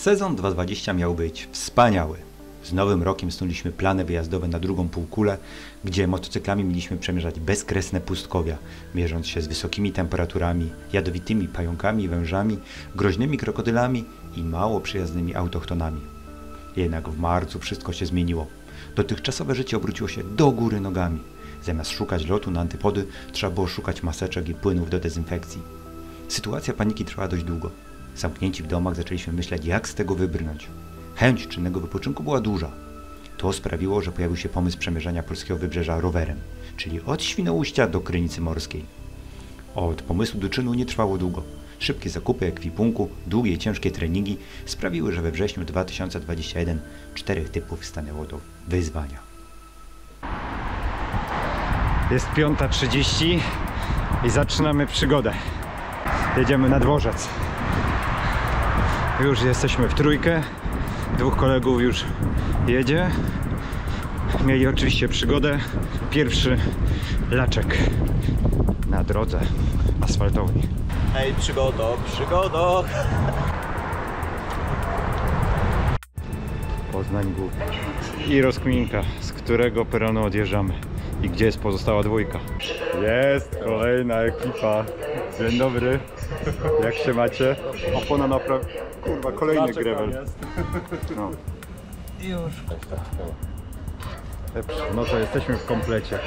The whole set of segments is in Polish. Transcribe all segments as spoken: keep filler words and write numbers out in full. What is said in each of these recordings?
Sezon dwa tysiące dwudziesty miał być wspaniały. Z nowym rokiem snuliśmy plany wyjazdowe na drugą półkulę, gdzie motocyklami mieliśmy przemierzać bezkresne pustkowia, mierząc się z wysokimi temperaturami, jadowitymi pająkami i wężami, groźnymi krokodylami i mało przyjaznymi autochtonami. Jednak w marcu wszystko się zmieniło. Dotychczasowe życie obróciło się do góry nogami. Zamiast szukać lotu na antypody, trzeba było szukać maseczek i płynów do dezynfekcji. Sytuacja paniki trwała dość długo. Zamknięci w domach zaczęliśmy myśleć, jak z tego wybrnąć. Chęć czynnego wypoczynku była duża. To sprawiło, że pojawił się pomysł przemierzania polskiego wybrzeża rowerem, czyli od Świnoujścia do Krynicy Morskiej. Od pomysłu do czynu nie trwało długo. Szybkie zakupy ekwipunku, długie i ciężkie treningi sprawiły, że we wrześniu dwa tysiące dwudziestego pierwszego czterech typów stanęło do wyzwania. Jest piąta trzydzieści i zaczynamy przygodę. Jedziemy na dworzec. Już jesteśmy w trójkę. Dwóch kolegów już jedzie. Mieli oczywiście przygodę. Pierwszy laczek na drodze asfaltowej. Hej, przygodo, przygodo! Poznań Główny. I rozkminka, z którego peronu odjeżdżamy i gdzie jest pozostała dwójka. Jest kolejna ekipa. Dzień dobry. Jak się macie? Opona napraw... Kurwa, kolejny gravel. No. Już. No to jesteśmy w komplecie.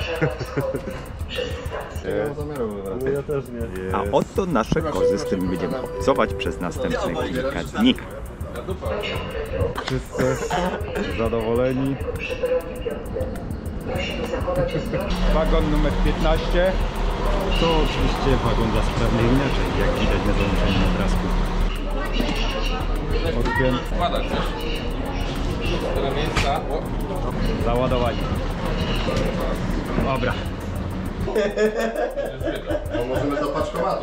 Ja też nie. A oto nasze kozy, z którymi będziemy obcować przez następne kilka dni. Wszyscy zadowoleni. Wagon numer piętnaście. To oczywiście wagon dla sprawnych inaczej, jak widać na załączonym obrazku. Odpięt. Załadowani. Dobra. Bo możemy do paczkomatu.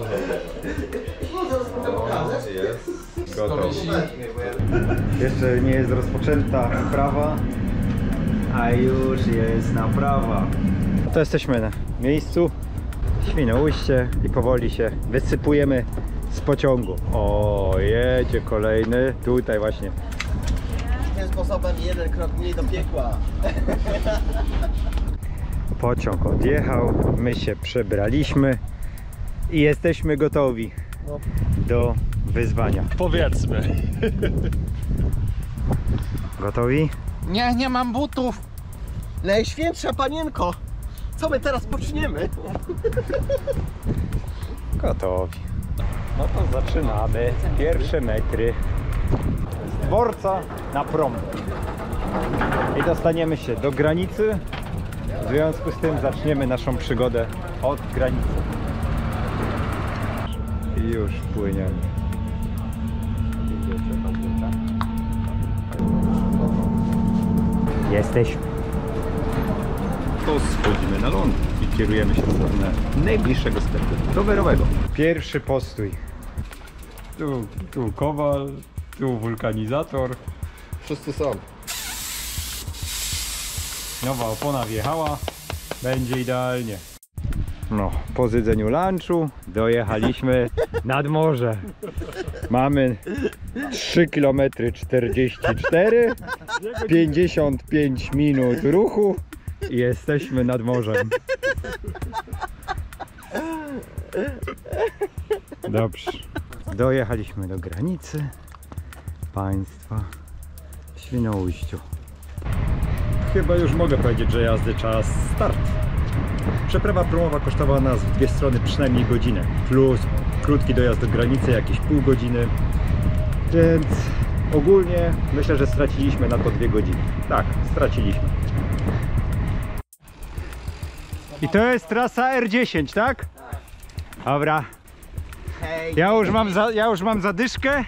Gotowy. Jeszcze nie jest rozpoczęta prawa, a już jest naprawa. To jesteśmy na miejscu, Świnoujście, i powoli się wysypujemy z pociągu. O, jedzie kolejny, tutaj właśnie. Tym sposobem jeden krok mniej do piekła. Pociąg odjechał, my się przebraliśmy i jesteśmy gotowi do wyzwania. Powiedzmy. Gotowi? Nie, nie mam butów. Najświętsza panienko, co my teraz poczniemy? Gotowi. No to zaczynamy. Pierwsze metry z dworca na prom. I dostaniemy się do granicy. W związku z tym zaczniemy naszą przygodę od granicy. I już płyniemy. Jesteśmy. To schodzimy na ląd i kierujemy się w stronę najbliższego sklepu rowerowego. Pierwszy postój. Tu, tu kowal, tu wulkanizator. Wszyscy są. Nowa opona wjechała. Będzie idealnie. No, po zjedzeniu lunchu dojechaliśmy nad morze. Mamy trzy kilometry czterdzieści cztery, pięćdziesiąt pięć minut ruchu i jesteśmy nad morzem. Dobrze. Dojechaliśmy do granicy państwa w Świnoujściu. Chyba już mogę powiedzieć, że jazdy czas start. Przeprawa promowa kosztowała nas w dwie strony przynajmniej godzinę, plus krótki dojazd do granicy, jakieś pół godziny, więc ogólnie myślę, że straciliśmy na to dwie godziny. Tak, straciliśmy. I to jest trasa R dziesięć, tak? Dobra. Hej, Ja już mam, za, ja już mam zadyszkę.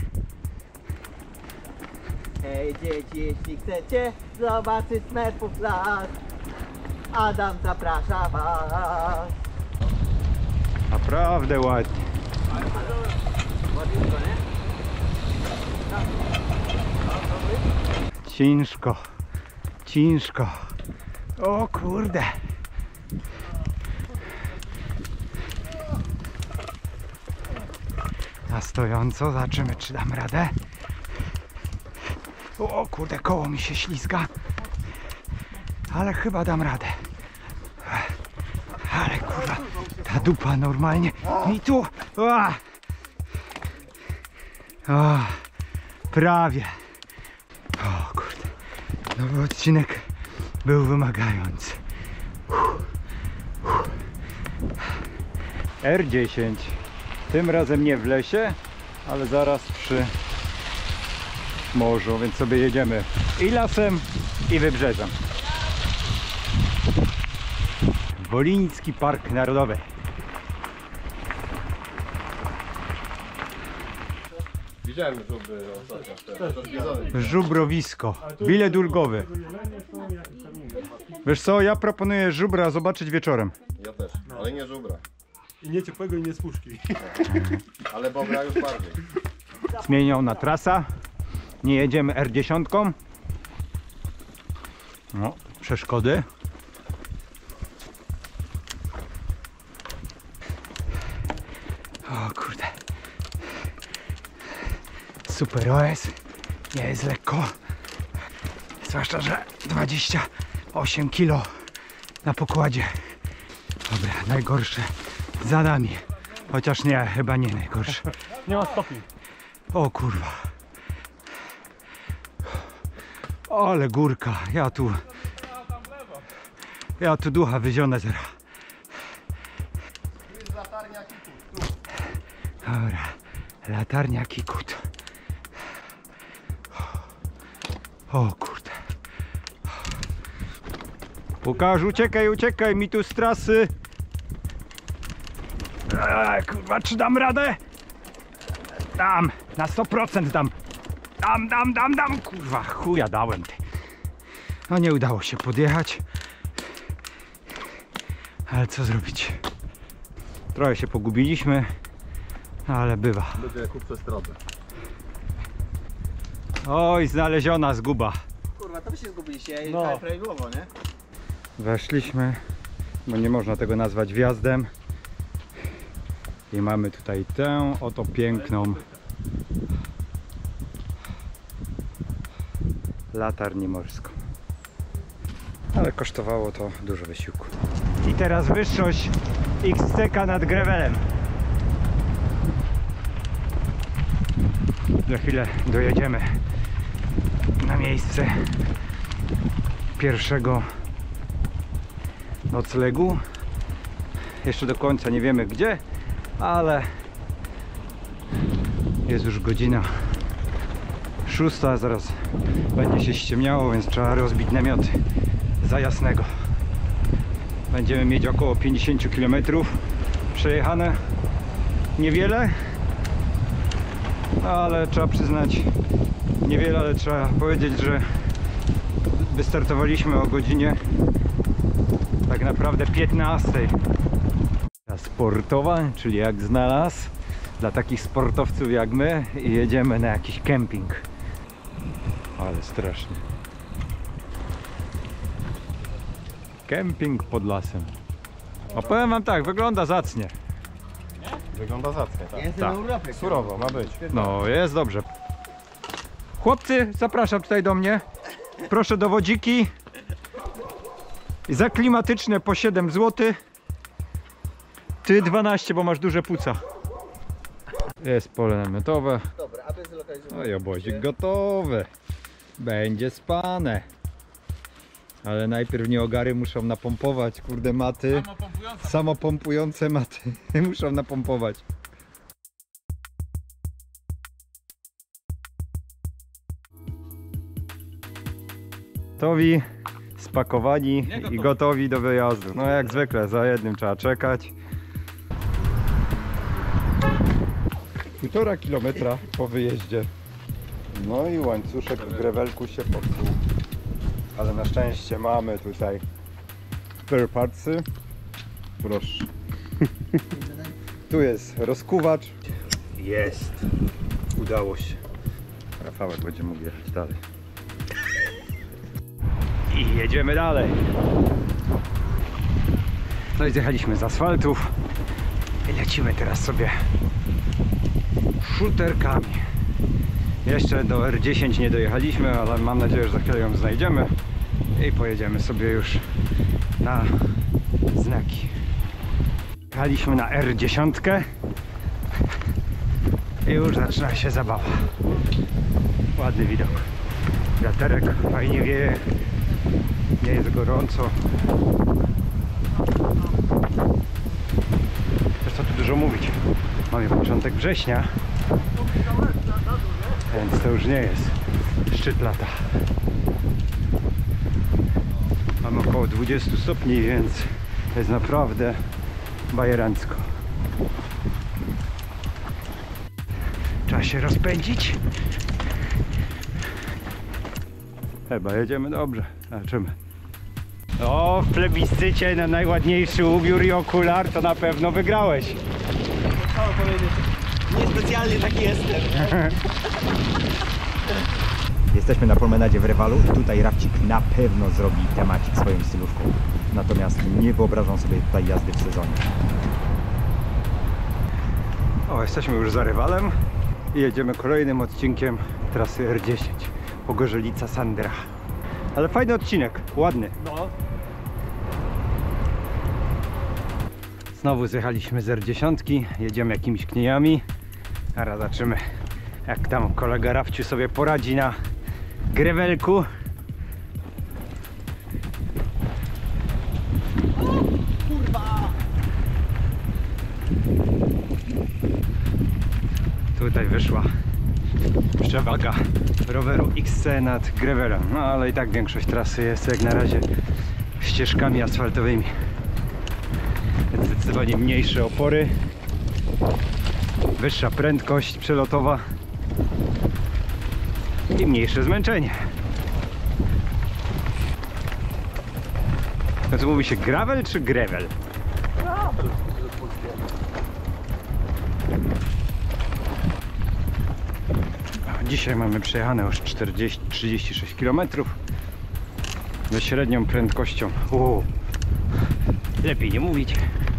hej dzieci, jeśli chcecie zobaczyć smerfów las, Adam zaprasza was. Naprawdę ładnie. Ciężko, ciężko. O kurde. Na stojąco, zobaczymy, czy dam radę. O kurde, koło mi się ślizga. Ale chyba dam radę. Ale kurwa, ta dupa normalnie mi tu. O, o, prawie. O kurde, nowy odcinek był wymagający. R dziesięć. Tym razem nie w lesie, ale zaraz przy morzu, więc sobie jedziemy i lasem, i wybrzeżem. Woliński Park Narodowy. Widziałem żubry ostatnio. Żubrowisko. Bilet ulgowy. Wiesz co, ja proponuję żubra zobaczyć wieczorem. Ja też, ale nie żubra. I nie ciepłego, i nie z puszki. Ale bobra już bardziej. Zmieniona trasa. Nie jedziemy R dziesięć. No, przeszkody. O kurde. Super O S. Nie jest lekko. Zwłaszcza, że dwadzieścia osiem kilo na pokładzie. Dobra, najgorsze za nami. Chociaż nie, chyba nie najgorsze. Nie ma stopni. O kurwa. Ale górka. Ja tu... Ja tu ducha wyzionę zero. Dobra. Latarnia Kikut. O kurde. Łukasz, uciekaj, uciekaj mi tu z trasy. Eee, kurwa, czy dam radę? Dam, na sto procent dam. Dam, dam, dam, dam. Kurwa, chuja dałem ty. No nie udało się podjechać. Ale co zrobić? Trochę się pogubiliśmy, ale bywa. Ludzie kup przez drodze. Oj, znaleziona zguba. Kurwa, to wy się zgubiliście, ja No. jechałem prawidłowo, nie? Weszliśmy, bo nie można tego nazwać wjazdem. I mamy tutaj tę oto piękną latarnię morską. Ale kosztowało to dużo wysiłku. I teraz wyższość X C K nad Grewelem. Za chwilę dojedziemy na miejsce pierwszego noclegu. Jeszcze do końca nie wiemy gdzie, ale jest już godzina szósta, zaraz będzie się ściemniało, więc trzeba rozbić namioty za jasnego. Będziemy mieć około pięćdziesiąt kilometrów przejechane. Niewiele, ale trzeba przyznać, niewiele, ale trzeba powiedzieć, że wystartowaliśmy o godzinie tak naprawdę piętnastej. Sportowa, czyli jak znalazł, dla takich sportowców jak my, i jedziemy na jakiś kemping. Ale strasznie. Kemping pod lasem. A powiem wam tak, wygląda zacnie. Wygląda zacnie, tak. Ja jestem Tak. na urlopie. Surowo ma być. No, jest dobrze. Chłopcy, zapraszam tutaj do mnie. Proszę dowodziki. Za klimatyczne po siedem złotych. Ty dwanaście, bo masz duże płuca. Jest pole namiotowe. Dobra, a to jest zlokalizowane. No i obozik gotowy. Będzie spane. Ale najpierw nieogary muszą napompować, kurde, maty. Samopompujące maty muszą napompować. Gotowi, spakowani i gotowi do wyjazdu. No jak zwykle, za jednym trzeba czekać. Półtora kilometra po wyjeździe. No i łańcuszek w grewelku się popsuł. Ale na szczęście mamy tutaj spare partsy. Proszę. Tu jest rozkuwacz. Jest. Udało się. Rafałek będzie mógł jechać dalej. I jedziemy dalej. No i zjechaliśmy z asfaltów. I lecimy teraz sobie szuterkami. Jeszcze do R dziesięć nie dojechaliśmy, ale mam nadzieję, że za chwilę ją znajdziemy i pojedziemy sobie już na znaki. Jechaliśmy na R dziesięć i już zaczyna się zabawa. Ładny widok. Wiaterek fajnie wieje, nie jest gorąco. Też co tu dużo mówić. Mamy początek września, więc to już nie jest szczyt lata. Mamy około dwadzieścia stopni, więc jest naprawdę bajerancko. Trzeba się rozpędzić. Chyba jedziemy dobrze. Zobaczymy. O, w plebiscycie na najładniejszy ubiór i okular to na pewno wygrałeś. Chciałem powiedzieć, niespecjalnie taki jestem. Jesteśmy na promenadzie w Rewalu i tutaj Rafcik na pewno zrobi temacik swoją stylówką. Natomiast nie wyobrażam sobie tutaj jazdy w sezonie. O, jesteśmy już za Rewalem i jedziemy kolejnym odcinkiem trasy R dziesięć. Pogorzelica Sandra. Ale fajny odcinek, ładny. No. Znowu zjechaliśmy z R dziesięć, jedziemy jakimiś kniejami. Teraz zobaczymy, jak tam kolega Rafciu sobie poradzi na grewelku. Kurwa! Tutaj wyszła przewaga roweru X C nad grewelem. No ale i tak większość trasy jest jak na razie ścieżkami asfaltowymi. Więc zdecydowanie mniejsze opory, wyższa prędkość przelotowa i mniejsze zmęczenie. To co mówi się, gravel czy grevel? Dzisiaj mamy przejechane już czterdzieści trzydzieści sześć kilometrów ze średnią prędkością. Uu, lepiej nie mówić.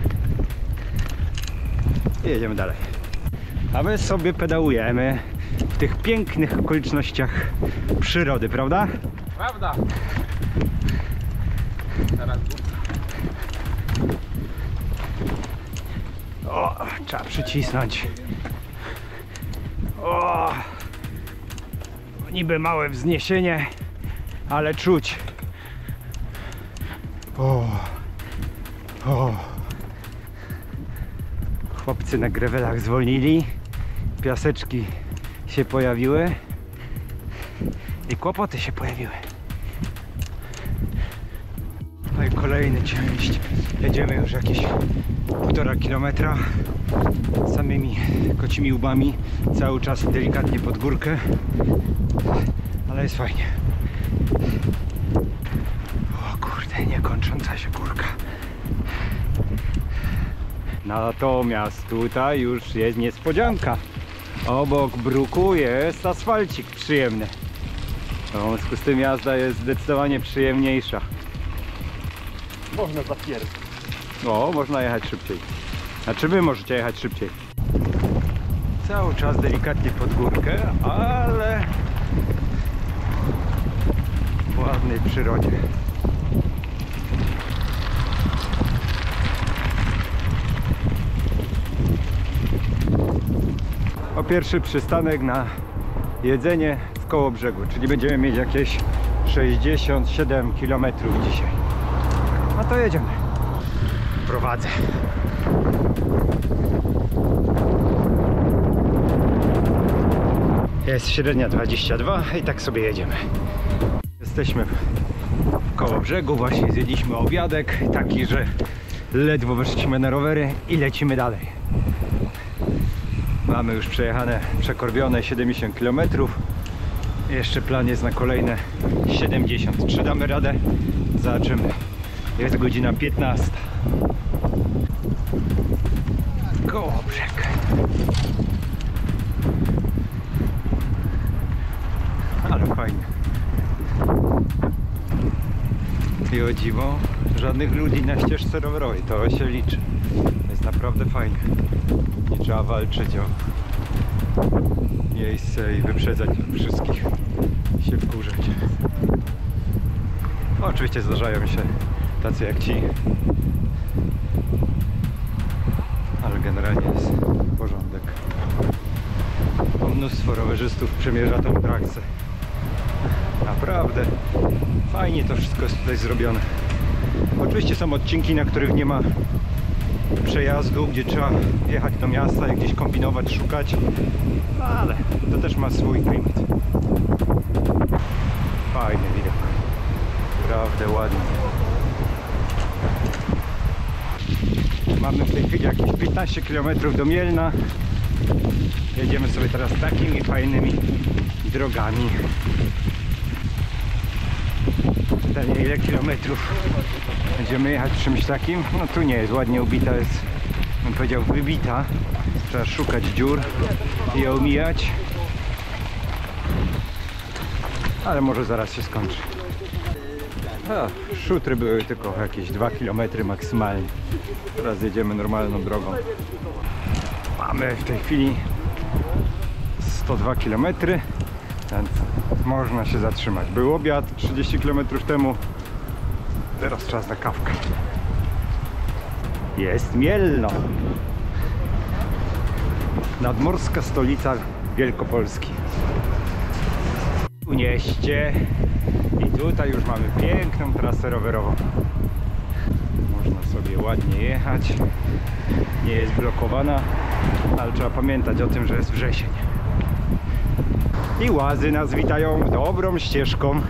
I jedziemy dalej. A my sobie pedałujemy w tych pięknych okolicznościach przyrody, prawda? Prawda? Teraz O, trzeba przycisnąć. O, niby małe wzniesienie, ale czuć. O, o. Chłopcy na grewelach zwolnili, piaseczki się pojawiły i kłopoty się pojawiły. No i kolejny część. Jedziemy już jakieś półtora kilometra samymi kocimi łbami, cały czas delikatnie pod górkę, ale jest fajnie. O kurde, niekończąca się górka. Natomiast tutaj już jest niespodzianka. Obok bruku jest asfalcik przyjemny. W związku z tym jazda jest zdecydowanie przyjemniejsza. Można zapierdolić. O, można jechać szybciej. Znaczy wy możecie jechać szybciej. Cały czas delikatnie pod górkę, ale w ładnej przyrodzie. O, pierwszy przystanek na jedzenie w Kołobrzegu, czyli będziemy mieć jakieś sześćdziesiąt siedem kilometrów dzisiaj. No to jedziemy. Prowadzę. Jest średnia dwadzieścia dwa i tak sobie jedziemy. Jesteśmy w Kołobrzegu, właśnie zjedliśmy obiadek, taki, że ledwo weszliśmy na rowery i lecimy dalej. Mamy już przejechane, przekorbione siedemdziesiąt kilometrów. Jeszcze plan jest na kolejne siedemdziesiąt. Czy damy radę? Zobaczymy. Jest godzina piętnasta. Kołobrzeg. Ale fajnie. I o dziwo, żadnych ludzi na ścieżce rowerowej. To się liczy. Jest naprawdę fajnie. Nie trzeba walczyć o miejsce i wyprzedzać wszystkich, się wkurzać. Oczywiście zdarzają się tacy jak ci, ale generalnie jest porządek. Mnóstwo rowerzystów przemierza tą trasę. Naprawdę fajnie to wszystko jest tutaj zrobione. Oczywiście są odcinki, na których nie ma przejazdu, gdzie trzeba jechać do miasta i gdzieś kombinować, szukać, ale to też ma swój klimat. Fajny widok, naprawdę ładny. Mamy w tej chwili jakieś piętnaście kilometrów do Mielna. Jedziemy sobie teraz takimi fajnymi drogami. Pytanie, ile kilometrów będziemy jechać czymś takim? No tu nie jest ładnie ubita, jest, bym powiedział, wybita. Trzeba szukać dziur i je omijać. Ale może zaraz się skończy. A, szutry były tylko jakieś dwa kilometry maksymalnie. Teraz jedziemy normalną drogą. Mamy w tej chwili sto dwa kilometry, więc można się zatrzymać. Był obiad trzydzieści kilometrów temu, teraz czas na kawkę. Jest Mielno, nadmorska stolica Wielkopolski. Unieście i tutaj już mamy piękną trasę rowerową. Można sobie ładnie jechać, nie jest blokowana, ale trzeba pamiętać o tym, że jest wrzesień. I łazy nas witają dobrą ścieżką.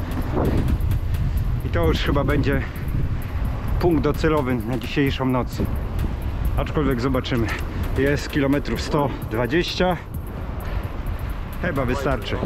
I to już chyba będzie punkt docelowy na dzisiejszą noc. Aczkolwiek zobaczymy. Jest kilometrów sto dwadzieścia. Chyba wystarczy.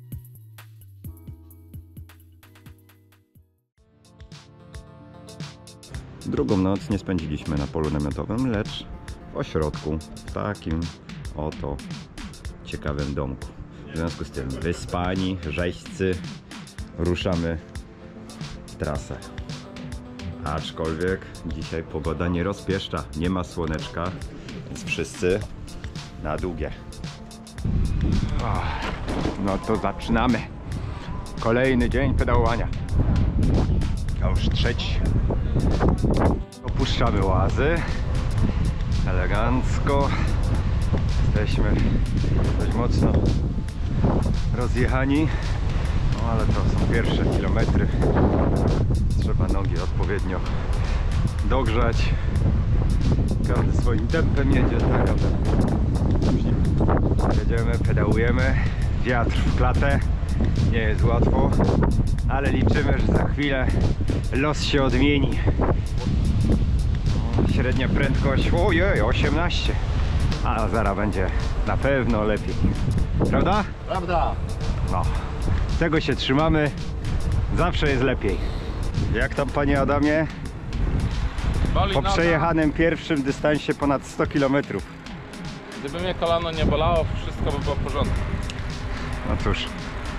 Drugą noc nie spędziliśmy na polu namiotowym, lecz w ośrodku, w takim oto ciekawym domku. W związku z tym wyspani, rzeźcy, ruszamy w trasę. Aczkolwiek dzisiaj pogoda nie rozpieszcza, nie ma słoneczka, więc wszyscy na długie. No to zaczynamy. Kolejny dzień pedałowania. A już trzeci. Opuszczamy łazy. Elegancko. Jesteśmy dość mocno rozjechani. No ale to są pierwsze kilometry. Trzeba nogi odpowiednio dogrzać. Każdy swoim tempem jedzie, tak? Jedziemy, pedałujemy. Wiatr w klatę. Nie jest łatwo, ale liczymy, że za chwilę los się odmieni. Średnia prędkość, ojej, osiemnaście. A zaraz będzie na pewno lepiej. Prawda? Prawda. No, tego się trzymamy. Zawsze jest lepiej. Jak tam, panie Adamie? Po przejechanym pierwszym dystansie ponad sto kilometrów. Gdyby mnie kolano nie bolało, wszystko by było w porządku. No cóż,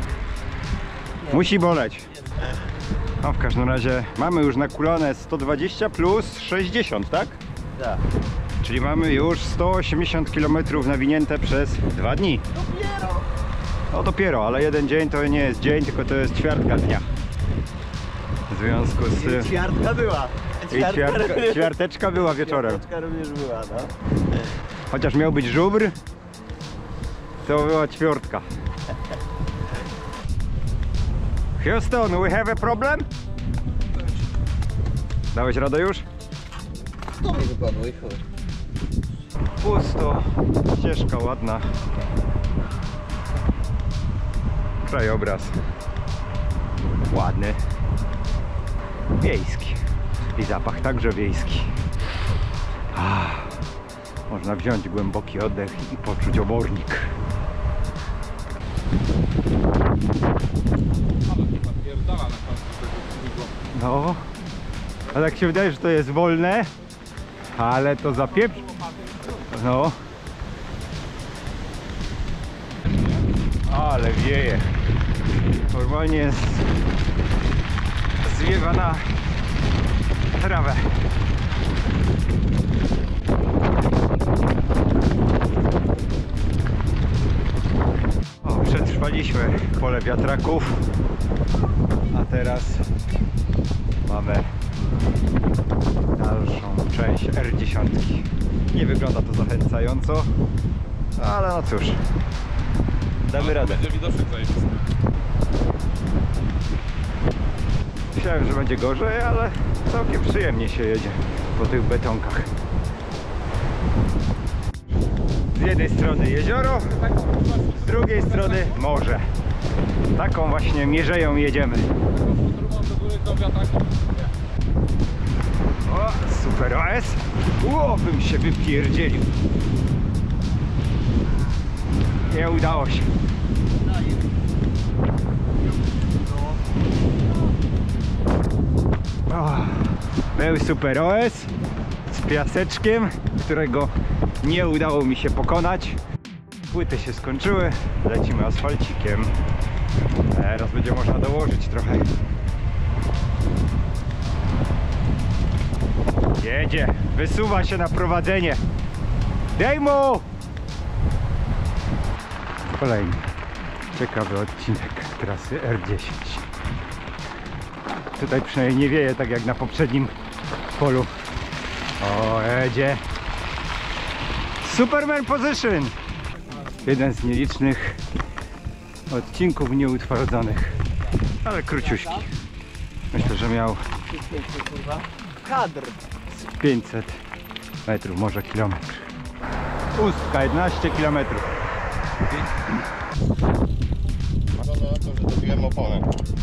musi boleć. No w każdym razie mamy już nakulane sto dwadzieścia plus sześćdziesiąt, tak? Tak. Czyli mamy już sto osiemdziesiąt kilometrów nawinięte przez dwa dni. Dopiero. No dopiero, ale jeden dzień to nie jest dzień, tylko to jest ćwiartka dnia. W związku z... I ćwiartka była. I ćwiartka, ćwiarteczka była wieczorem. Ćwiarteczka również była, no. Chociaż miał być żubr, to była ćwiartka. Houston, we have a problem? Dałeś radę już? To mi wypadło i chuj. Pusto, ścieżka ładna. Krajobraz ładny, wiejski i zapach także wiejski. Ah, można wziąć głęboki oddech i poczuć obornik. No, ale jak się wydaje, że to jest wolne, ale to zapieprz... No. Ale wieje. Normalnie jest zwiewa na trawę. Rozwaliśmy pole wiatraków, a teraz mamy dalszą część R dziesięć. Nie wygląda to zachęcająco, ale no cóż, damy radę. Będzie widoczek zajebisty. Myślałem, że będzie gorzej, ale całkiem przyjemnie się jedzie po tych betonkach. Z jednej strony jezioro, z drugiej strony morze. Taką właśnie mierzeją jedziemy. O, super O S! Ło, bym się wypierdzielił. Nie udało się. O, był super O S z piaseczkiem, którego nie udało mi się pokonać. Płyty się skończyły, lecimy asfalcikiem. Teraz będzie można dołożyć trochę. Jedzie, wysuwa się na prowadzenie. Dej mu! Kolejny ciekawy odcinek trasy R dziesięć. Tutaj przynajmniej nie wieje tak jak na poprzednim polu. O, jedzie. Superman Position! Jeden z nielicznych odcinków nieutwardzonych, ale króciuśki. Myślę, że miał Kadr. pięćset metrów, może kilometr. Ustka, jedenaście kilometrów. Wygląda na to, że dobiłem oponę.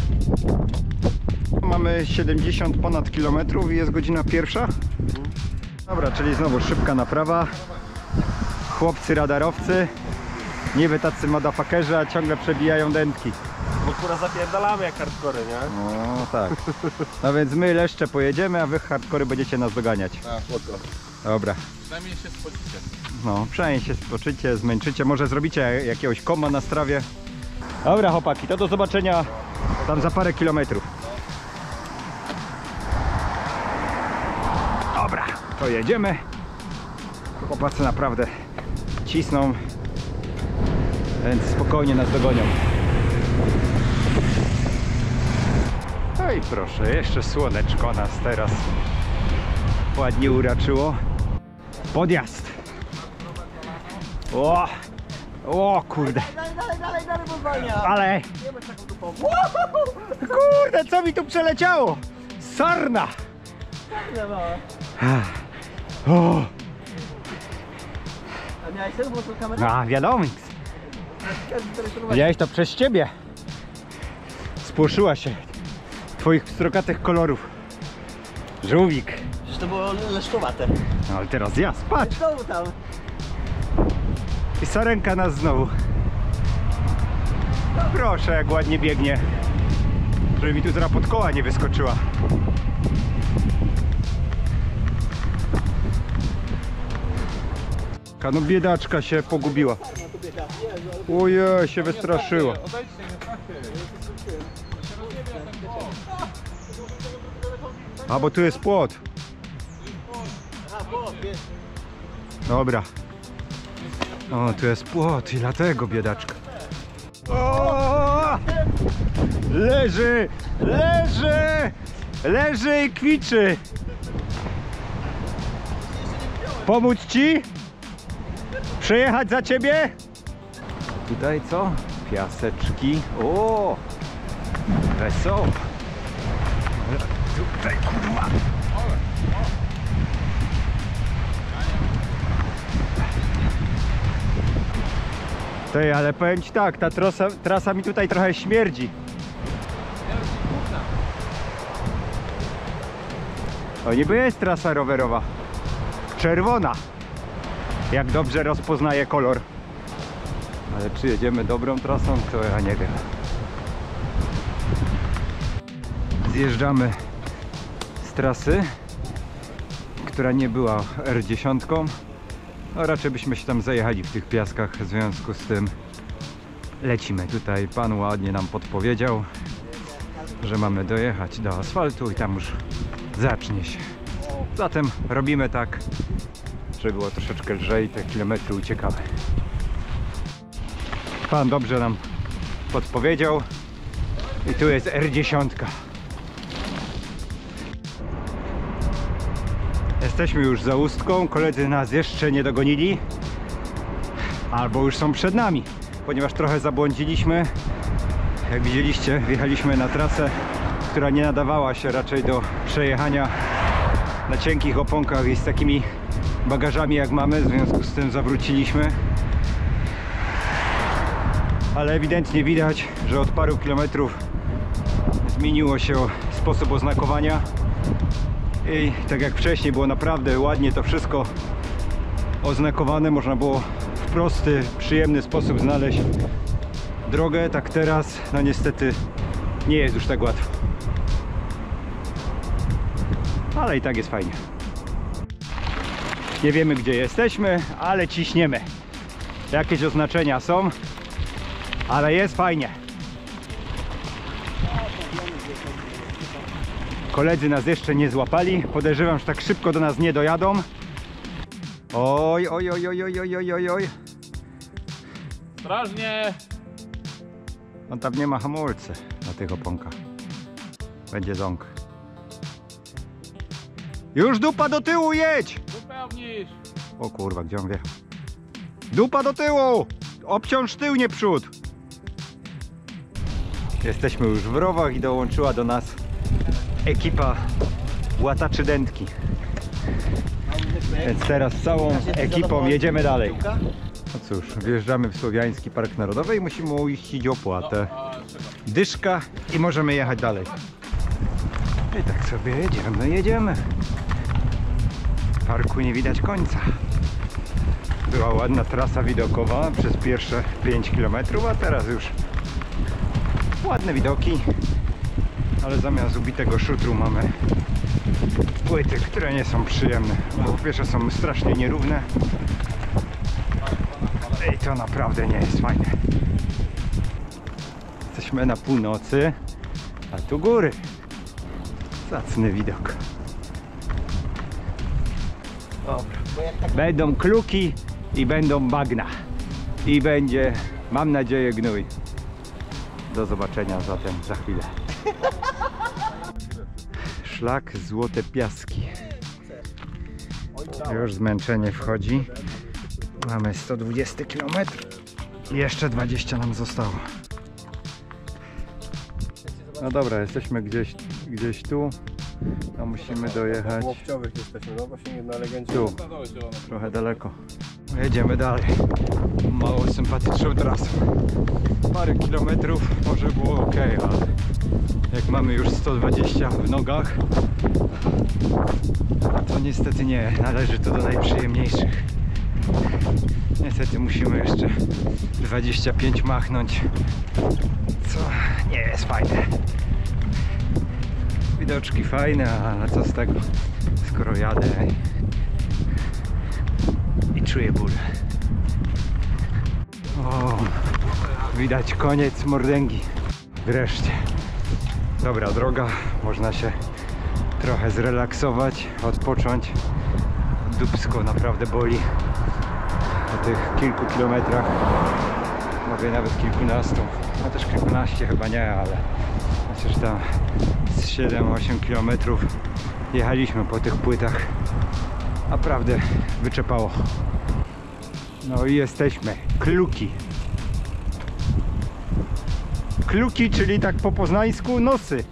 Mamy siedemdziesiąt ponad kilometrów i jest godzina pierwsza. Dobra, czyli znowu szybka naprawa. Chłopcy radarowcy, niby tacy motherfuckerzy, a ciągle przebijają dętki. Bo kurwa zapierdalamy jak hardcore, nie? No tak. No więc my leszcze pojedziemy, a wy hardkory będziecie nas doganiać. A, słodko. Dobra. Przynajmniej się spocicie. No, przynajmniej się spoczycie, zmęczycie, może zrobicie jakiegoś koma na strawie. Dobra chłopaki, to do zobaczenia tam za parę kilometrów. Dobra, to jedziemy. Chłopacy naprawdę cisną, więc spokojnie nas dogonią. No i proszę, jeszcze słoneczko nas teraz ładnie uraczyło. Podjazd. O, o kurde. Dalej, dalej, dalej, dalej, bo zwalnia. Ale Nie bądź taką dupą. kurde, co mi tu przeleciało? Sarna. Nie ma. O, A miałeś ten włączony kamerę? a wiadomo. Widziałeś to przez ciebie. Spłoszyła się twoich pstrokatych kolorów. Żółwik. Przecież to było leszczowate. No ale teraz ja, patrz. Znowu tam. I sarenka nas znowu. No proszę, jak ładnie biegnie. Żeby mi tu zaraz pod koła nie wyskoczyła. No biedaczka się pogubiła. Ojej, się wystraszyła. Odejdźcie, nie trafię. A bo tu jest płot. A, bo, wiesz. Dobra. O, tu jest płot i dlatego biedaczka. O! Leży! Leży! Leży i kwiczy! Pomóc ci? Przejechać za ciebie? Tutaj co? Piaseczki. O! Wesoło. Tutaj kurwa. Ty, ale powiem ci tak, ta trasa, trasa mi tutaj trochę śmierdzi. O, niby jest trasa rowerowa. Czerwona. Jak dobrze rozpoznaje kolor. Ale czy jedziemy dobrą trasą, to ja nie wiem. Zjeżdżamy z trasy, która nie była R dziesięć. No raczej byśmy się tam zajechali w tych piaskach, w związku z tym lecimy. Tutaj pan ładnie nam podpowiedział, że mamy dojechać do asfaltu i tam już zacznie się. Zatem robimy tak, żeby było troszeczkę lżej, te kilometry uciekały. Pan dobrze nam podpowiedział. I tu jest R dziesięć. Jesteśmy już za Ustką, koledzy nas jeszcze nie dogonili. Albo już są przed nami, ponieważ trochę zabłądziliśmy. Jak widzieliście, wjechaliśmy na trasę, która nie nadawała się raczej do przejechania na cienkich oponkach i z takimi bagażami jak mamy, w związku z tym zawróciliśmy. Ale ewidentnie widać, że od paru kilometrów zmieniło się sposób oznakowania i tak jak wcześniej było naprawdę ładnie to wszystko oznakowane, można było w prosty, przyjemny sposób znaleźć drogę, tak teraz no niestety nie jest już tak łatwo. Ale i tak jest fajnie. Nie wiemy gdzie jesteśmy, ale ciśniemy. Jakieś oznaczenia są, ale jest fajnie. Koledzy nas jeszcze nie złapali. Podejrzewam, że tak szybko do nas nie dojadą. Oj, oj, oj, oj, oj, oj, oj, oj. Ostrożnie! On tam nie ma hamulcy na tych oponkach. Będzie ząg. Już dupa do tyłu, jedź! Zupełnisz! O kurwa, gdzie on wjechał? Dupa do tyłu! Obciąż tył, nie przód! Jesteśmy już w Rowach i dołączyła do nas ekipa łataczy dętki. Więc teraz z całą ekipą jedziemy dalej. No cóż, wjeżdżamy w Słowiański Park Narodowy i musimy uiścić opłatę. Dyszka i możemy jechać dalej. I tak sobie jedziemy, jedziemy. W parku nie widać końca. Była ładna trasa widokowa przez pierwsze pięć kilometrów, a teraz już ładne widoki. Ale zamiast ubitego szutru mamy płyty, które nie są przyjemne. Bo po pierwsze są strasznie nierówne. I to naprawdę nie jest fajne. Jesteśmy na północy, a tu góry. Zacny widok. Będą kluki i będą bagna. I będzie, mam nadzieję, gnój. Do zobaczenia zatem za chwilę. Szlak Złote Piaski. Już zmęczenie wchodzi. Mamy sto dwadzieścia kilometrów. Jeszcze dwadzieścia nam zostało. No dobra, jesteśmy gdzieś, gdzieś tu. No musimy dojechać. W Łokciowych jesteśmy, no właśnie na legendzie. Tu, trochę daleko. Jedziemy dalej. Mało sympatyczną trasą. Parę kilometrów może było ok, ale jak mamy już sto dwadzieścia w nogach, to niestety nie należy to do najprzyjemniejszych. Niestety musimy jeszcze dwadzieścia pięć machnąć, co nie jest fajne. Widoczki fajne, ale co z tego, skoro jadę i czuję ból. O, widać koniec Mordęgi. Wreszcie. Dobra droga, można się trochę zrelaksować, odpocząć. Dupsko naprawdę boli. Po tych kilku kilometrach, może nawet kilkunastu, no też kilkunaście chyba nie, ale chociaż tam z siedem osiem kilometrów jechaliśmy po tych płytach. Naprawdę wyczepało. No i jesteśmy. Kluki. Kluki, czyli tak po poznańsku nosy.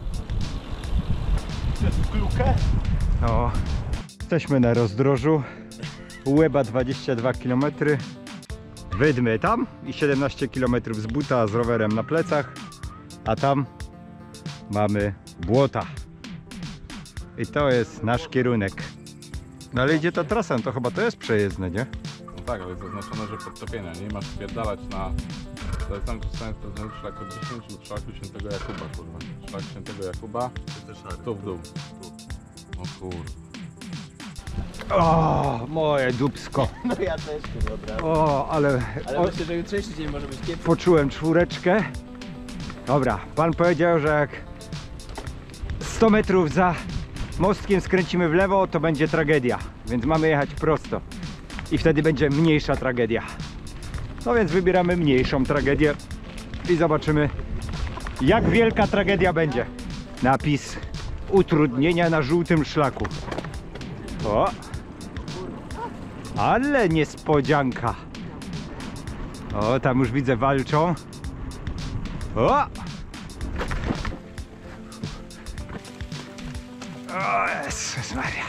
Klukę? No. Jesteśmy na rozdrożu. Łeba dwadzieścia dwa kilometry. Wydmy tam i siedemnaście kilometrów z buta z rowerem na plecach. A tam mamy błota. I to jest nasz kierunek. No ale idzie ta trasa, to chyba to jest przejezdne, nie? No tak, ale jest zaznaczone, że podtopienia. Nie masz spierdalać na... To jest tam czasami to szlak od dziesięć lub szlaku Świętego Jakuba, kurwa. Szlak Świętego Jakuba, tu w dół. O kurwa. O, moje dupsko. No ja też nie od razu. O, ale, Ale o, myślę, że jutrzejszy dzień może być kiepski. poczułem czwóreczkę. Dobra, pan powiedział, że jak sto metrów za mostkiem skręcimy w lewo, to będzie tragedia. Więc mamy jechać prosto. I wtedy będzie mniejsza tragedia. No więc wybieramy mniejszą tragedię. i zobaczymy, jak wielka tragedia będzie. Napis utrudnienia na żółtym szlaku. O! Ale niespodzianka. O, tam już widzę, walczą. O! O, Jezus Maria.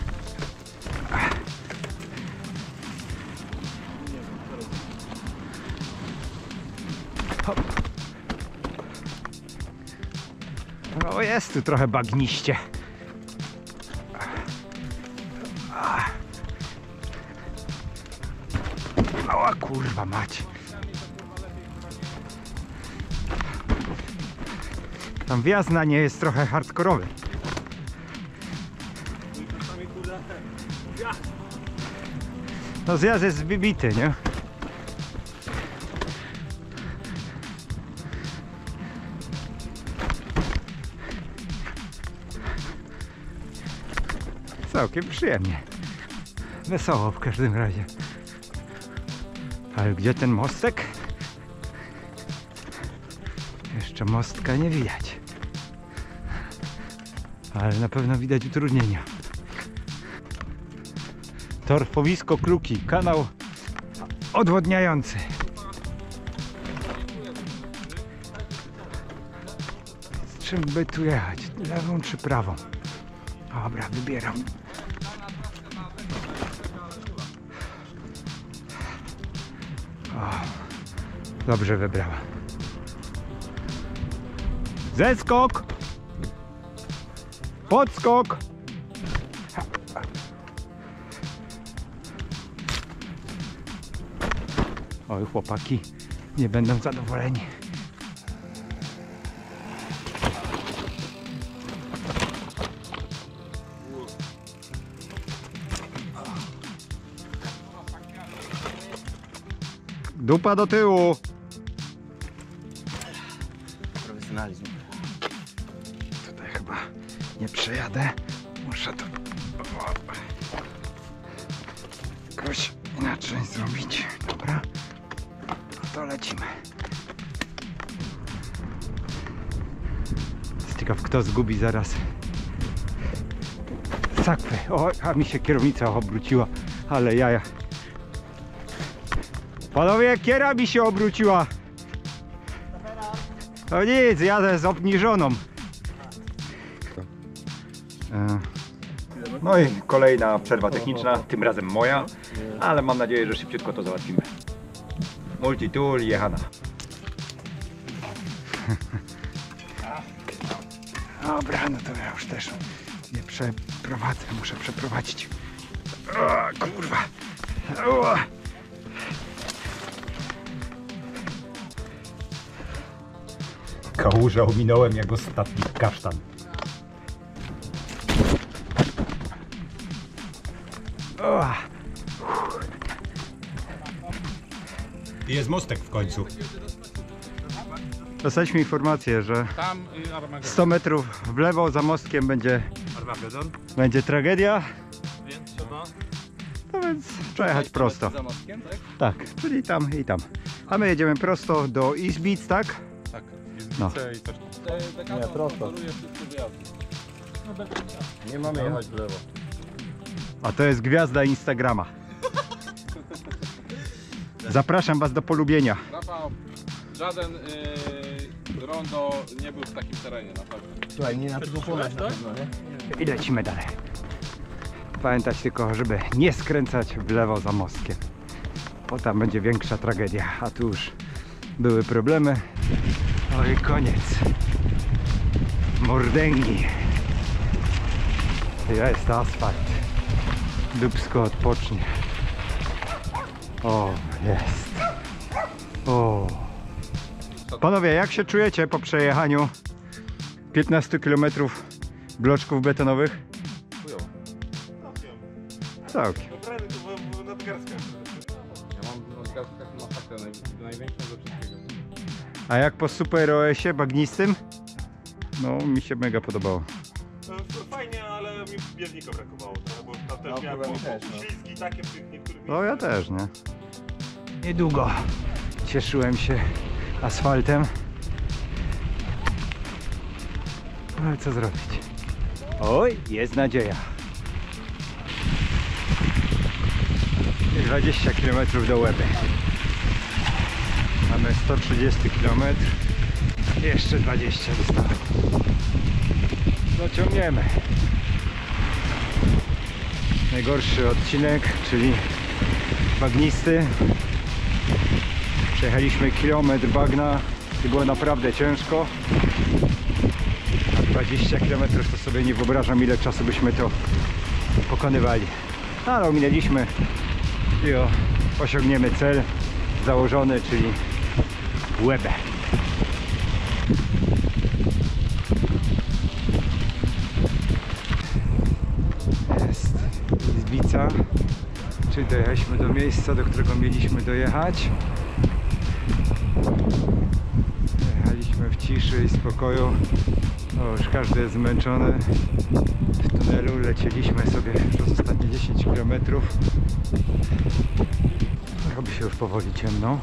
Hop. O, jest tu trochę bagniście. O kurwa mać. Tam wjazd na nie jest trochę hardkorowy. No zjazd jest wybity, nie? Całkiem przyjemnie. Wesoło w każdym razie. Ale gdzie ten mostek? Jeszcze mostka nie widać. Ale na pewno widać utrudnienia. Torfowisko Kluki, kanał odwodniający. Z czym by tu jechać? Lewą czy prawą? Dobra, wybieram. O, dobrze wybrała. Zeskok! Podskok! Oj, chłopaki nie będą zadowoleni. Dupa do tyłu! Profesjonalizm. Tutaj chyba nie przejadę. Muszę to jakoś inaczej zrobić. Dobra. No to lecimy. Ciekaw, kto zgubi zaraz sakwę. O, a mi się kierownica obróciła, ale jaja. Panowie, kiera mi się obróciła. No nic, jadę z obniżoną. No i kolejna przerwa techniczna, tym razem moja, ale mam nadzieję, że szybciutko to załatwimy. Multitool jechana. Dobra, no to ja już też nie przeprowadzę, muszę przeprowadzić. O, kurwa. O. Kałużę ominąłem jak ostatni kasztan. O. Jest mostek w końcu. Dostaliśmy informację, że Tam y, Armagedon. sto metrów w lewo za mostkiem będzie, Armagedon? będzie tragedia. Więc trzeba. No więc trzeba jechać prosto. Za mostkiem, tak? Tak, czyli tam i tam. A my jedziemy prosto do Izbic, tak? Tak. No. No. I coś tam. Nie, prosto. Nie mamy jechać w lewo. A to jest gwiazda Instagrama. Zapraszam was do polubienia. Rafał, żaden y, rondo nie był w takim terenie na pewno. Słuchaj, nie na tego pola na pewno, nie? I lecimy dalej. Pamiętać tylko, żeby nie skręcać w lewo za mostkiem, bo tam będzie większa tragedia, a tu już były problemy. No i koniec. Mordęgi. Jest asfalt. Dupsko odpocznie. O, jest. O. Panowie, jak się czujecie po przejechaniu piętnastu kilometrów bloczków betonowych? Całkiem. Ja mam na nadgarstkach masakrę, naj, największą ze wszystkiego. A jak po Super O S ie bagnistym? No, mi się mega podobało. Fajnie, ale mi bieżnika brakowało, tak? Bo tam też No, miałem chyba mi też, no. ślizgi takie w tych niektórych No ja też, nie? Niedługo cieszyłem się asfaltem. Ale co zrobić? Oj, jest nadzieja. dwadzieścia kilometrów do Łeby. Mamy sto trzydzieści kilometrów. Jeszcze dwadzieścia zostało. Dociągniemy. Najgorszy odcinek, czyli bagnisty. Przejechaliśmy kilometr bagna i było naprawdę ciężko. A dwadzieścia kilometrów to sobie nie wyobrażam, ile czasu byśmy to pokonywali. Ale ominęliśmy i o, osiągniemy cel założony, czyli Łebę. Jest Izbica, czyli dojechaliśmy do miejsca, do którego mieliśmy dojechać. Jechaliśmy w ciszy i spokoju. O, już każdy jest zmęczony. W tunelu lecieliśmy sobie przez ostatnie dziesięć kilometrów. Robi się już powoli ciemno.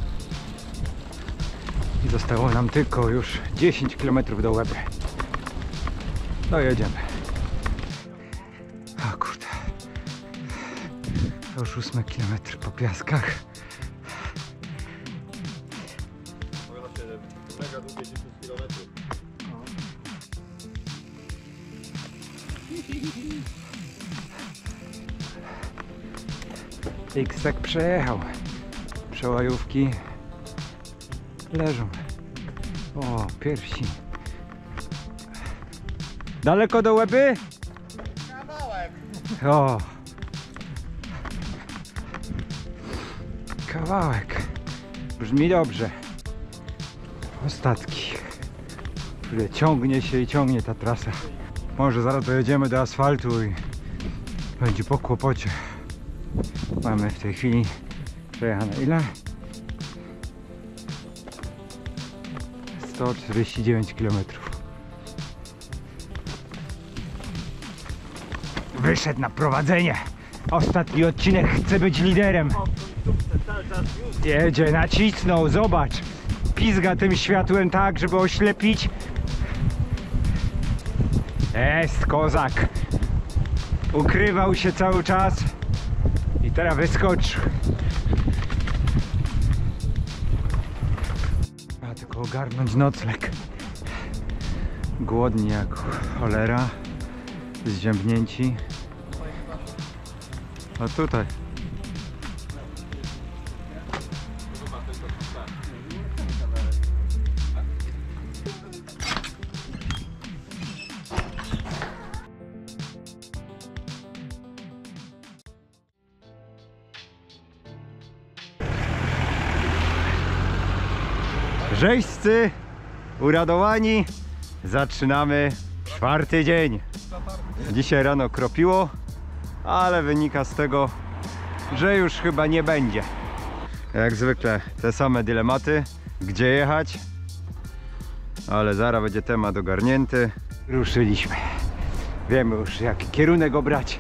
I zostało nam tylko już dziesięć kilometrów do Łeby. Dojedziemy. O kurde. To już ósmy kilometr po piaskach. Mega długie dziesięć kilometrów. X tak przejechał. Przełajówki leżą. O, piersi. Daleko do Łeby? Kawałek. O. Kawałek. Brzmi dobrze. Ostatki. Które ciągnie się i ciągnie ta trasa. Może zaraz dojedziemy do asfaltu i będzie po kłopocie. Mamy w tej chwili przejechane ile? sto czterdzieści dziewięć kilometrów. Wyszedł na prowadzenie. Ostatni odcinek, chce być liderem. Jedzie, nacisnął, zobacz. Pizga tym światłem tak, żeby oślepić. Jest kozak. Ukrywał się cały czas i teraz wyskoczył. A tylko ogarnąć nocleg. Głodni jak cholera. Zziębnięci. A tutaj. Rzeźcy uradowani, zaczynamy czwarty dzień. Dzisiaj rano kropiło, ale wynika z tego, że już chyba nie będzie. Jak zwykle te same dylematy, gdzie jechać, ale zaraz będzie temat ogarnięty. Ruszyliśmy. Wiemy już, jaki kierunek obrać.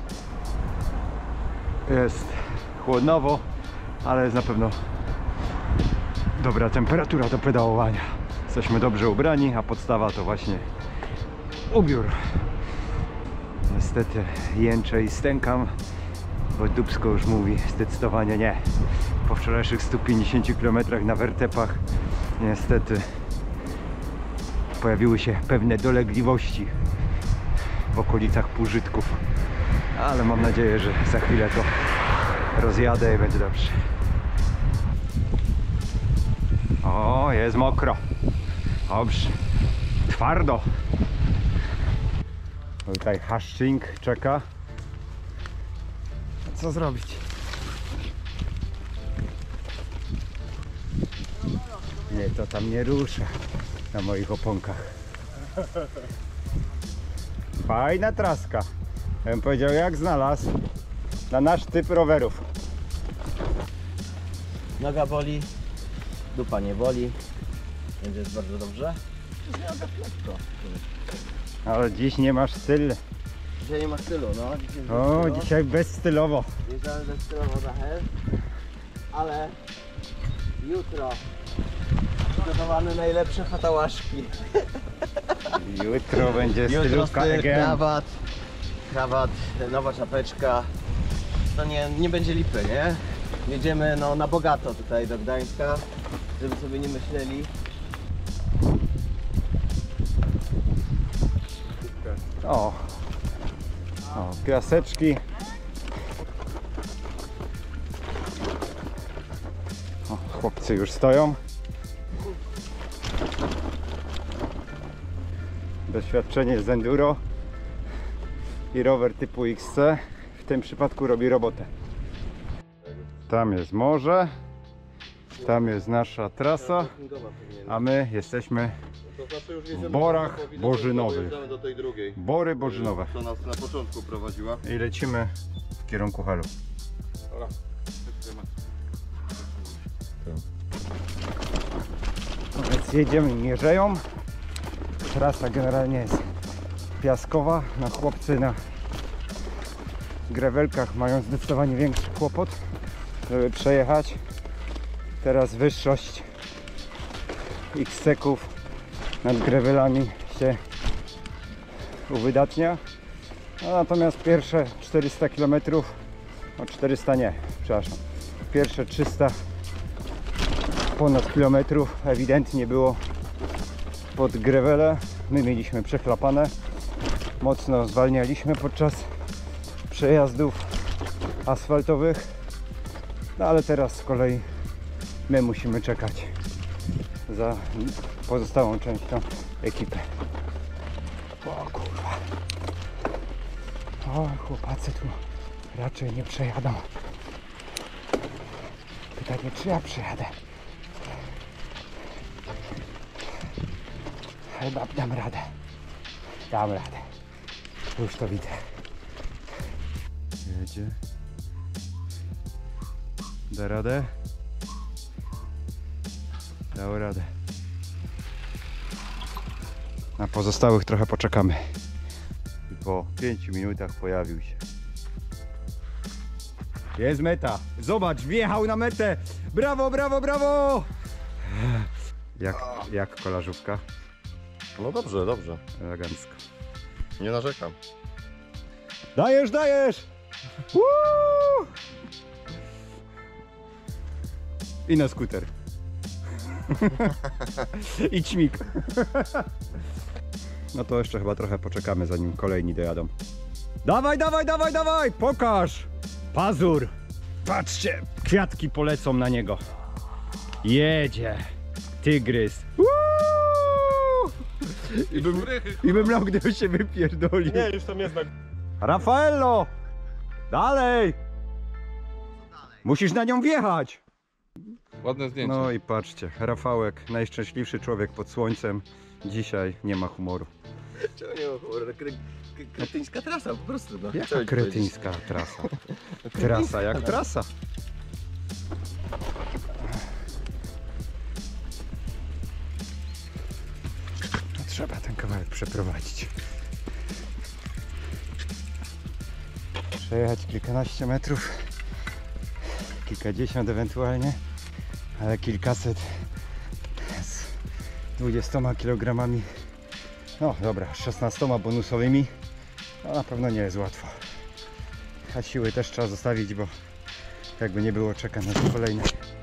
Jest chłodnowo, ale jest na pewno dobra temperatura do pedałowania. Jesteśmy dobrze ubrani, a podstawa to właśnie ubiór. Niestety jęczę i stękam, bo dupsko już mówi zdecydowanie nie. Po wczorajszych stu pięćdziesięciu kilometrach na wertepach niestety pojawiły się pewne dolegliwości w okolicach półżytków, ale mam nadzieję, że za chwilę to rozjadę i będzie dobrze. O, jest mokro. Dobrze. Twardo. Tutaj haszczing czeka. Co zrobić? Nie, to tam nie rusza na moich oponkach. Fajna traska. Ja bym powiedział, jak znalazł na nasz typ rowerów. Noga boli, dupa nie boli, więc jest bardzo dobrze. Ale dziś nie masz styl. Dzisiaj nie ma stylu, no. Dzisiaj jest O, stylu. dzisiaj bezstylowo. Jeżdżamy ze stylowo trochę, ale jutro Przygotowane najlepsze fatałaszki. Jutro będzie Jutro stylówka styl, again. krawat, krawat, nowa czapeczka. To nie, nie będzie lipy, nie? Jedziemy no, na bogato tutaj do Gdańska, żeby sobie nie myśleli. O, o, piaseczki. O, chłopcy już stoją. Doświadczenie z enduro i rower typu X C w tym przypadku robi robotę. Tam jest morze, tam jest nasza trasa, a my jesteśmy To znaczy już w Borach Bożynowych. Dojeżdżamy do tej drugiej. Bory Bożynowe Co nas na początku prowadziła. i lecimy w kierunku Helu. Dobra. No więc jedziemy Mierzeją. Trasa generalnie jest piaskowa. No, chłopcy na grewelkach mają zdecydowanie większy kłopot, żeby przejechać. Teraz wyższość X C-ków nad grewelami się uwydatnia. No, natomiast pierwsze czterysta kilometrów, no czterysta nie, przepraszam, pierwsze trzysta ponad kilometrów ewidentnie było pod grewele. My mieliśmy przechlapane, mocno zwalnialiśmy podczas przejazdów asfaltowych, no ale teraz z kolei my musimy czekać za pozostałą częścią ekipy. O kurwa, o chłopacy tu raczej nie przejadą. Pytanie, czy ja przejadę? Chyba dam radę. Dam radę. Już to widzę. Jedzie. Da radę? Dał radę. Na pozostałych trochę poczekamy. I po pięciu minutach pojawił się. Jest meta. Zobacz, wjechał na metę. Brawo, brawo, brawo! Jak, jak kolażówka? No dobrze, dobrze. Elegancko. Nie narzekam. Dajesz, dajesz! Woo! I na skuter. I ćmik. No to jeszcze chyba trochę poczekamy, zanim kolejni dojadą. Dawaj, dawaj, dawaj, dawaj! Pokaż! Pazur! Patrzcie! Kwiatki polecą na niego. Jedzie. Tygrys. Woo! I bym, I bym miał, gdyby się wypierdolił. Nie, już tam jest na... Raffaello! Dalej! Musisz na nią wjechać! Ładne zdjęcie. No i patrzcie, Rafałek, najszczęśliwszy człowiek pod słońcem, dzisiaj nie ma humoru. Czemu nie ma humoru? Kre, kre, kretyńska trasa po prostu. No. Co Jaka ci kretyńska trasa? Trasa jak trasa. No, trzeba ten kawałek przeprowadzić. Przejechać kilkanaście metrów, kilkadziesiąt ewentualnie, ale kilkaset z dwudziestoma kilogramami, no dobra, szesnastoma bonusowymi, no na pewno nie jest łatwo. A siły też trzeba zostawić, bo jakby nie było, czeka nas kolejne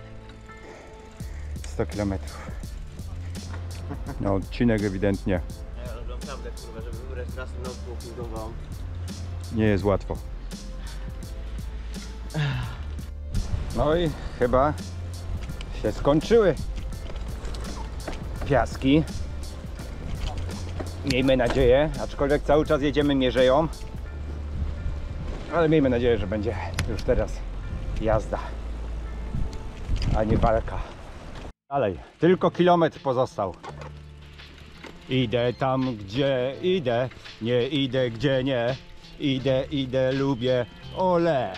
sto kilometrów. No odcinek ewidentnie Ja robię naprawdę, kurwa, żeby wybrać trasę na odpłukową. nie jest łatwo. No i chyba się skończyły piaski. Miejmy nadzieję, aczkolwiek cały czas jedziemy Mierzeją. Ale miejmy nadzieję, że będzie już teraz jazda, a nie walka. Dalej, tylko kilometr pozostał. Idę tam, gdzie idę, nie idę, gdzie nie. Idę, idę, lubię, ole.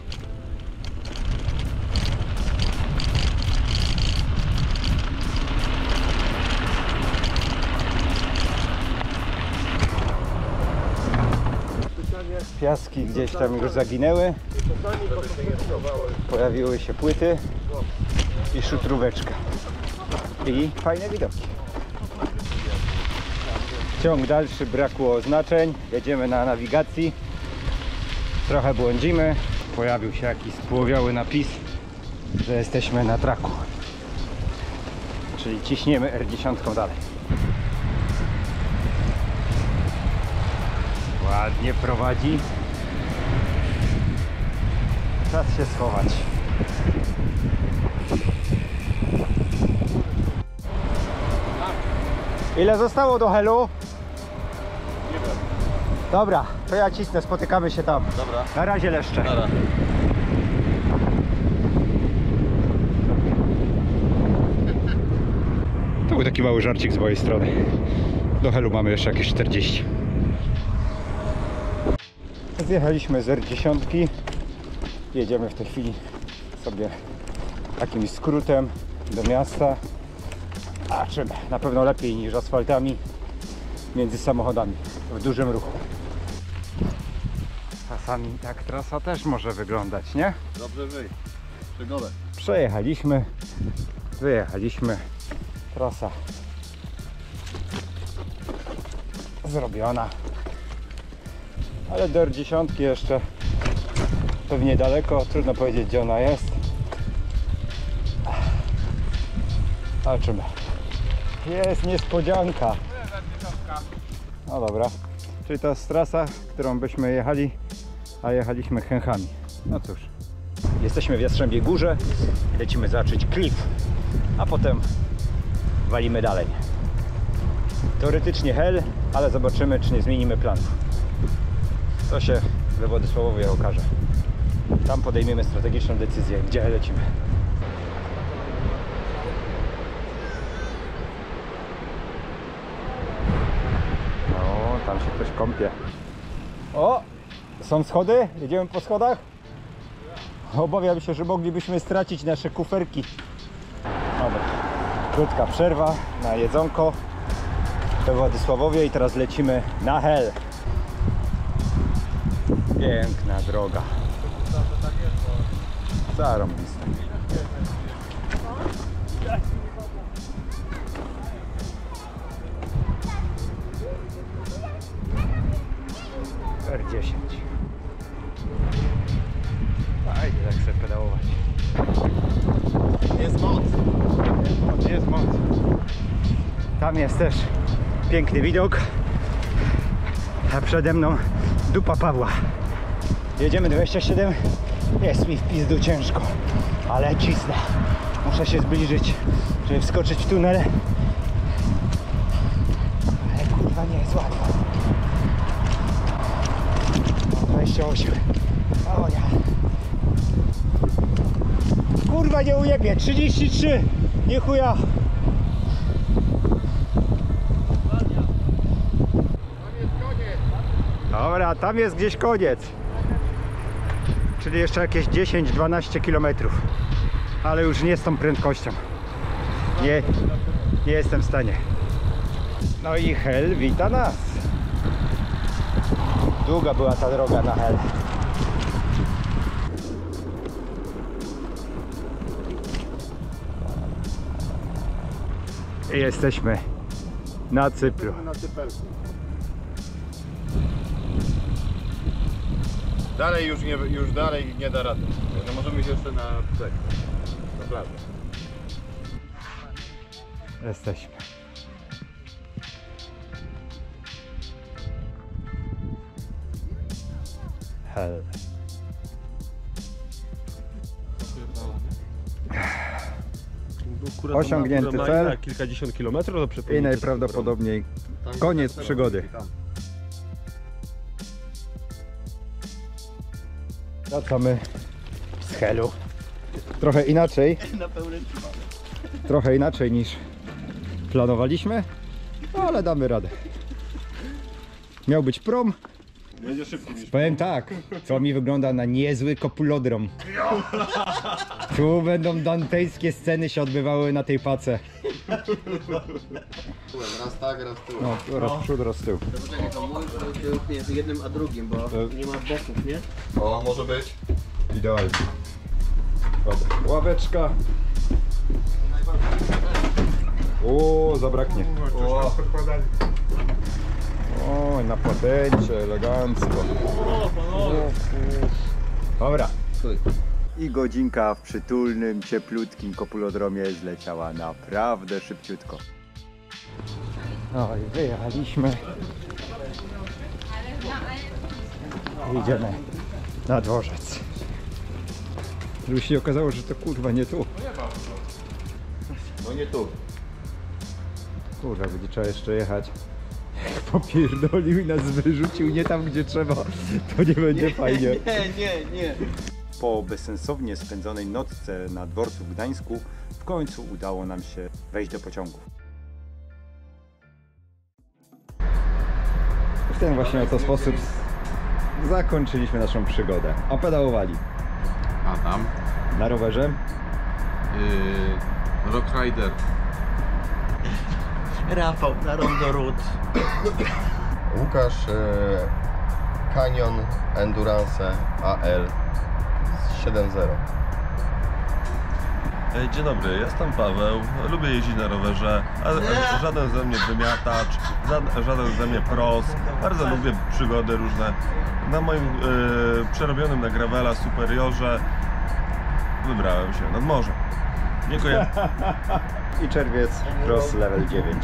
Piaski gdzieś tam już zaginęły. Pojawiły się płyty i szutróweczka. i fajne widoki. Ciąg dalszy, brakło oznaczeń, jedziemy na nawigacji, trochę błądzimy, pojawił się jakiś spłowiały napis, że jesteśmy na traku, czyli ciśniemy R dziesięć dalej. Ładnie prowadzi, czas się schować. Ile zostało do Helu? Nie wiem. Dobra, to ja cisnę, spotykamy się tam. Dobra. Na razie leszcze. Dobra. To był taki mały żarcik z mojej strony. Do Helu mamy jeszcze jakieś czterdzieści. Zjechaliśmy z R dziesięć. Jedziemy w tej chwili sobie jakimś skrótem do miasta. A czym? Na pewno lepiej niż asfaltami między samochodami w dużym ruchu. Czasami tak trasa też może wyglądać, nie? Dobrze wyj. Przygodę. Przejechaliśmy, wyjechaliśmy, trasa zrobiona, ale do R dziesięć jeszcze pewnie daleko, trudno powiedzieć gdzie ona jest. Zobaczymy. Jest niespodzianka. No dobra, czyli to jest trasa, którą byśmy jechali, a jechaliśmy chęchami. No cóż. Jesteśmy w Jastrzębiej Górze, lecimy zobaczyć klif, a potem walimy dalej. Teoretycznie Hel, ale zobaczymy, czy nie zmienimy planów. To się we Władysławowie okaże. Tam podejmiemy strategiczną decyzję, gdzie lecimy. No, tam się ktoś kąpie. O! Są schody? Jedziemy po schodach? Obawiam się, że moglibyśmy stracić nasze kuferki. Dobra, krótka przerwa na jedzonko we Władysławowie i teraz lecimy na Hel. Piękna droga. Zarąbista. R dziesięć. Fajnie tak chcę pedałować. Jest moc. Jest moc, jest moc. Tam jest też piękny widok. A przede mną dupa Pawła. Jedziemy dwadzieścia siedem. Jest mi w pizdu ciężko, ale cisnę. Muszę się zbliżyć, żeby wskoczyć w tunel. Ale kurwa nie jest łatwo. dwadzieścia osiem. O ja. Kurwa nie ujebie. trzydzieści trzy. Nie chuja. Dobra, tam jest gdzieś koniec. Czyli jeszcze jakieś dziesięć dwanaście kilometrów. Ale już nie z tą prędkością. Nie, nie jestem w stanie. No i Hel wita nas. Długa była ta droga na Hel. I jesteśmy na Cypru. Na Cyperku. Dalej już nie, już dalej nie da rady. No możemy iść jeszcze na brzeg, na plażę. Jesteśmy. Hel. Osiągnięty cel Kilkadziesiąt kilometrów do i przepływu. najprawdopodobniej koniec przygody. Wracamy z Helu. Trochę inaczej. Trochę inaczej niż planowaliśmy, ale damy radę. Miał być prom. Będzie szybciej niż... Powiem tak, to mi wygląda na niezły kopulodrom. Tu będą dantejskie sceny się odbywały na tej pace. Raz tak, raz tu. No, tu raz w przód, raz w tył. Poczekaj, to mój się utnie z jednym a drugim, bo nie ma boków, nie? O, może być. Idealnie. Dobra, ławeczka. O, zabraknie. O, na patencie, elegancko. Dobra. I godzinka w przytulnym, cieplutkim kopulodromie zleciała naprawdę szybciutko. No i wyjechaliśmy. Idziemy na dworzec. Żeby się okazało, że to kurwa nie tu. No nie tu. Kurwa, będzie trzeba jeszcze jechać. Jak popierdolił i nas wyrzucił nie tam, gdzie trzeba, to nie będzie fajnie. Nie, nie, nie. Po bezsensownie spędzonej nocce na dworcu w Gdańsku w końcu udało nam się wejść do pociągu. W ten właśnie oto sposób zakończyliśmy naszą przygodę. Opedałowali Adam, na rowerze. yy, Rock Rider, Rafał, na Rondo Road. Łukasz, e, Canyon Endurance A L siedem zero. Dzień dobry, jestem Paweł, lubię jeździć na rowerze, a żaden ze mnie wymiatacz, żaden, żaden ze mnie pros, bardzo lubię przygody różne. Na moim e, przerobionym na gravela Superiorze wybrałem się nad morze. Dziękuję. I czerwiec Cross Level dziewięć.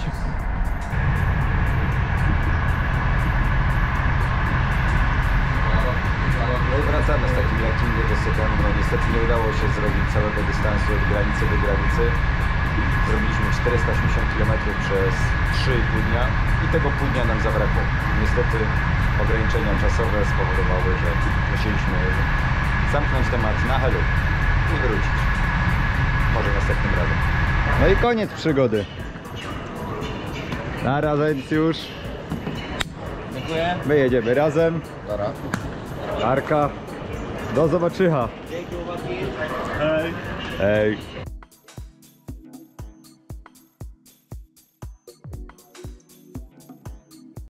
No i wracamy z takim lekkim niedosytem. No niestety nie udało się zrobić całego dystansu od granicy do granicy. Zrobiliśmy czterysta osiemdziesiąt kilometrów przez trzy i pół dnia i tego pół dnia nam zabrakło. Niestety ograniczenia czasowe spowodowały, że musieliśmy zamknąć temat na helu i wrócić. Może następnym razem. No i koniec przygody. Na Razencjusz. Dziękuję. My jedziemy razem. Dobra. Arka. Do zobaczycha. Dzięki chłopaki. Hej.